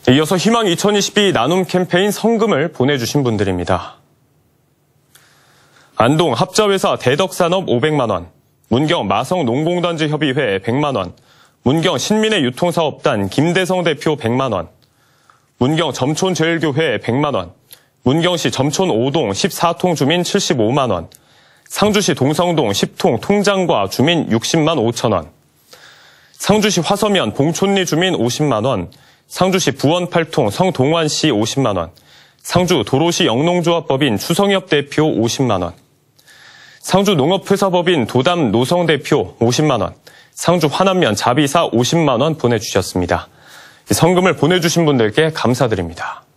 이어서 희망 2022 나눔 캠페인 성금을 보내주신 분들입니다. 안동 합자회사 대덕산업 500만 원, 문경 마성농공단지 협의회 100만 원, 문경 신민의 유통사업단 김대성 대표 100만 원, 문경 점촌제일교회 100만 원, 문경시 점촌 5동 14통 주민 75만 원, 상주시 동성동 10통 통장과 주민 60만 5천 원, 상주시 화서면 봉촌리 주민 50만 원, 상주시 부원 8통 성동환씨 50만 원, 상주 도로시 영농조합법인 추성엽 대표 50만 원, 상주 농업회사법인 도담 노성 대표 50만 원, 상주 화남면 자비사 50만 원 보내주셨습니다. 성금을 보내주신 분들께 감사드립니다.